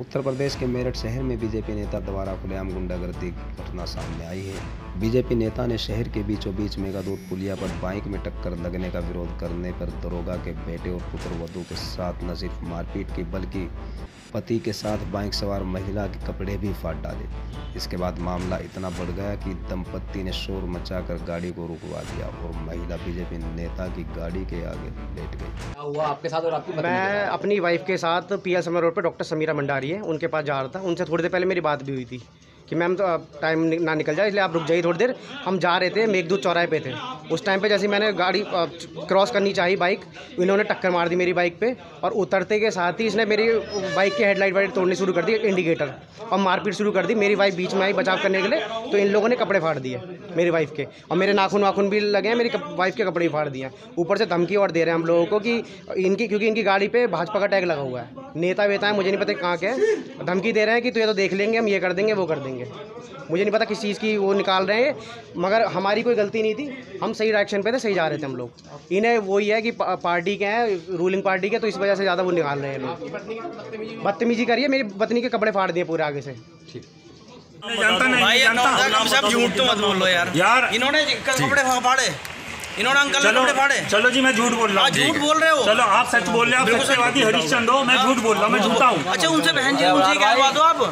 उत्तर प्रदेश के मेरठ शहर में बीजेपी नेता द्वारा खुलेआम गुंडागर्दी की घटना सामने आई है। बीजेपी नेता ने शहर के बीचों बीच मेगादूत पुलिया पर बाइक में टक्कर लगने का विरोध करने पर दरोगा के बेटे और पुत्रवधू के साथ न सिर्फ मारपीट की बल्कि पति के साथ बाइक सवार महिला के कपड़े भी फाड़ डाले। इसके बाद मामला इतना बढ़ गया कि दंपत्ति ने शोर मचाकर गाड़ी को रुकवा दिया और महिला बीजेपी नेता की गाड़ी के आगे लेट गई। हुआ आपके साथ और आपकी मैं अपनी वाइफ के साथ पीएल समर रोड पर डॉक्टर समीरा मंडारी है उनके पास जा रहा था। उनसे थोड़ी देर पहले मेरी बात भी हुई थी कि मैम तो टाइम ना निकल जाए इसलिए आप रुक जाइए थोड़ी देर। हम जा रहे थे, मेघदूत चौराहे पे थे। उस टाइम पे जैसे मैंने गाड़ी क्रॉस करनी चाहिए बाइक, इन्होंने टक्कर मार दी मेरी बाइक पे और उतरते के साथ ही इसने मेरी बाइक की हेडलाइट वाइट तोड़नी शुरू कर दी, इंडिकेटर, और मारपीट शुरू कर दी। मेरी वाइफ बीच में आई बचाव करने के लिए तो इन लोगों ने कपड़े फाड़ दिए मेरी वाइफ के, और मेरे नाखून वाखून भी लगे हैं, मेरी वाइफ के कपड़े भी फाड़ दिए। ऊपर से धमकी और दे रहे हैं हम लोगों को कि क्योंकि इनकी गाड़ी पे भाजपा का टैग लगा हुआ है। नेता वेता है, मुझे नहीं पता कहाँ के हैं। धमकी दे रहे हैं कि तो ये तो देख लेंगे, हम ये कर देंगे वो कर देंगे। मुझे नहीं पता किस चीज़ की वो निकाल रहे हैं, मगर हमारी कोई गलती नहीं थी। हम सही डायरेक्शन पे थे, सही जा रहे थे हम लोग। इन्हें वही है कि पार्टी के हैं, रूलिंग पार्टी के, तो इस वजह से ज़्यादा वो निकाल रहे हैं लोग। बदतमीजी करिए, मेरी पत्नी के कपड़े फाड़ दिए पूरे आगे से। जानता नहीं भाई, सब झूठ तो मत बोलो यार। इन्होंने कपड़े फाड़े, इन्होंने अंकल ने कपड़े फाड़े। चलो जी, मैं झूठ बोल रहा हूँ। झूठ बोल रहे हो? चलो आप सच बोल रहे हो, आप सत्यवादी हरिश्चंद्र हो। मैं झूठ बोल रहा हूँ, मैं झूठा हूँ। अच्छा, उनसे बहन जी उनसे क्या बात हो आप?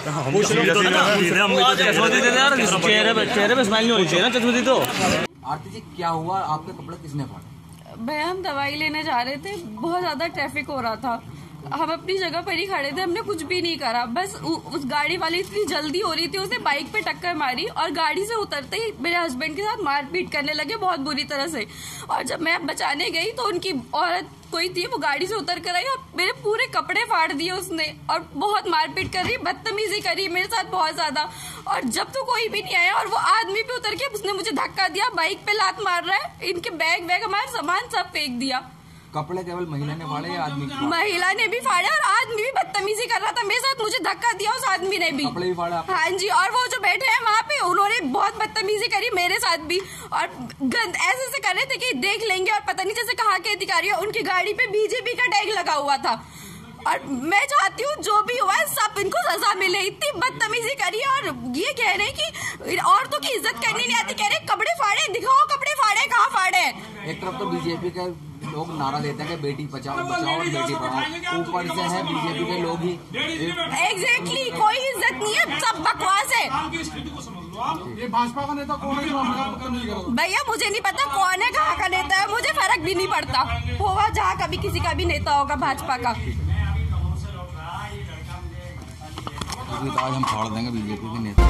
चेहरे पे स्माइल नहीं होनी चाहिए ना चतुर्थी तो। आरती जी, क्या हुआ? आपके कपड़े किसने फाड़े? भैया, हम दवाई लेने जा रहे थे, बहुत ज्यादा ट्रैफिक हो रहा था। हम अपनी जगह पर ही खड़े थे, हमने कुछ भी नहीं करा। बस उस गाड़ी वाली इतनी जल्दी हो रही थी, उसने बाइक पे टक्कर मारी और गाड़ी से उतरते ही मेरे हस्बैंड के साथ मारपीट करने लगे बहुत बुरी तरह से। और जब मैं बचाने गई तो उनकी औरत कोई थी, वो गाड़ी से उतर कर आई और मेरे पूरे कपड़े फाड़ दिए उसने, और बहुत मारपीट कर रही, बदतमीजी करी मेरे साथ बहुत ज्यादा। और जब तो कोई भी नहीं आया और वो आदमी पे उतर के उसने मुझे धक्का दिया, बाइक पे लात मार रहा है, इनके बैग हमारा सामान सब फेंक दिया। कपड़े केवल महिला ने फाड़े या आदमी? महिला ने भी फाड़े और आदमी भी बदतमीजी कर रहा था मेरे साथ, मुझे धक्का दिया उस आदमी ने भी। कपड़े भी फाड़ा? हाँ जी, और वो जो बैठे हैं वहाँ पे उन्होंने बहुत बदतमीजी करी मेरे साथ भी, और ऐसे कर रहे थे कि देख लेंगे, और पता नहीं जैसे कहाँ के अधिकारी है, उनकी गाड़ी पे बीजेपी का टैग लगा हुआ था। और मैं चाहती हूँ जो भी हुआ है सब इनको सजा मिले। इतनी बदतमीजी करी है और ये कह रहे हैं कि औरतों की इज्जत करनी नहीं आती। कह रहे कपड़े फाड़े, दिखाओ कपड़े फाड़े, कहाँ फाड़े। एक तरफ तो बीजेपी के लोग नारा देते हैं कि बेटी बचाओ बचाओ और बेटी पढ़ाओ, ऊपर से है बीजेपी के लोग ही। एग्जैक्टली, कोई इज्जत नहीं है, सब बकवास है। ये भाजपा का नेता कौन है? भैया, मुझे नहीं पता कौन है, कहाँ का नेता है, मुझे फर्क भी नहीं पड़ता। होगा जहाँ कभी किसी का भी नेता होगा भाजपा का। आज हम फाड़ देंगे बीजेपी के नेता।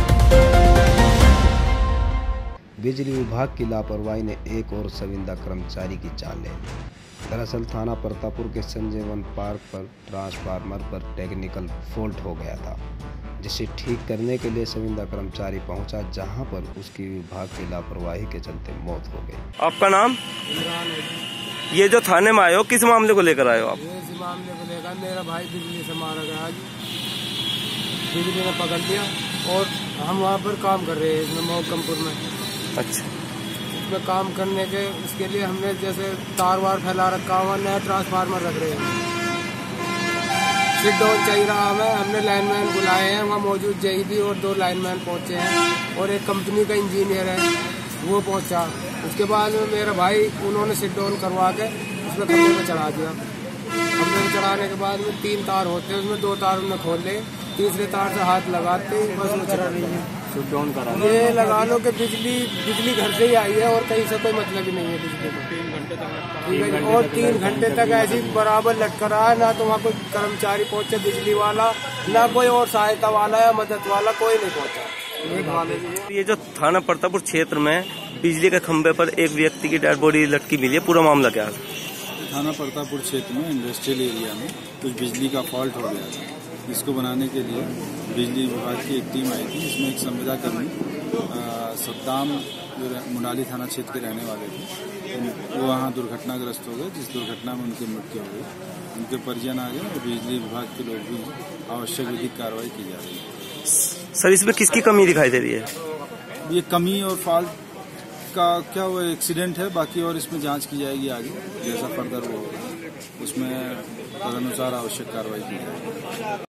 बिजली विभाग की लापरवाही ने एक और संविदा कर्मचारी की जान ले ली। दरअसल थाना प्रतापपुर के संजय पार्क पर ट्रांसफार्मर पर टेक्निकल फॉल्ट हो गया था, जिसे ठीक करने के लिए संविदा कर्मचारी पहुंचा, जहां पर उसकी विभाग की लापरवाही के चलते मौत हो गई। आपका नाम? ये जो थाने में आए हो, किस मामले को लेकर आए हो आप? इस मामले को लेकर मेरा भाई बिजली से मारा गया, बिजली ने पकड़ लिया और हम वहाँ पर काम कर रहे हैं इसमें मोहकमपुर में। अच्छा, इसमें काम करने के उसके लिए हमने जैसे तार वार फैला रखा हुआ, नया ट्रांसफार्मर रख रहे हैं। सिट डाउन चाहिए रहा हमें, हमने लाइनमैन बुलाए हैं, वहाँ मौजूद जेईबी और 2 लाइनमैन पहुँचे हैं और एक कंपनी का इंजीनियर है वो पहुँचा। उसके बाद में मेरा भाई उन्होंने सिट डाउन करवा के उसमें खंभे में चढ़ा दिया। खंभे में चढ़ाने के बाद में 3 तार होते हैं, उसमें 2 तार उन्होंने खोल ले, तीसरे तार से हाथ लगाते बस वो चढ़ रही है। ये लगा लो कि बिजली घर से ही आई है और कहीं से कोई मतलब ही नहीं है बिजली को। 3 घंटे तक और 3 घंटे तक ऐसी बराबर लटका रहा है, ना तो वहाँ कोई कर्मचारी पहुँचे बिजली वाला, ना कोई और सहायता वाला या मदद वाला, कोई नहीं पहुँचा। ये जो थाना प्रतापपुर क्षेत्र में बिजली के खंभे पर एक व्यक्ति की डेड बॉडी लटकी मिली है, पूरा मामला क्या है? थाना प्रतापपुर क्षेत्र में इंडस्ट्रियल एरिया में कुछ बिजली का फॉल्ट हो गया था। इसको बनाने के लिए बिजली विभाग की एक टीम आई थी, जिसमें एक संविदा कर्मी सद्दाम जो मुंडाली थाना क्षेत्र के रहने वाले थे, वो वहाँ दुर्घटनाग्रस्त हो गए, जिस दुर्घटना में उनकी मृत्यु हो गई। उनके परिजन आ गए और बिजली विभाग के लोग भी आवश्यक विधिक कार्रवाई की जा रही है। सर, इसमें किसकी कमी दिखाई दे रही है? ये कमी और फॉल्ट का क्या वो एक्सीडेंट है, बाकी और इसमें जांच की जाएगी आगे, जैसा फर्दर वो होगा उसमें तदनुसार आवश्यक कार्रवाई की जाएगी।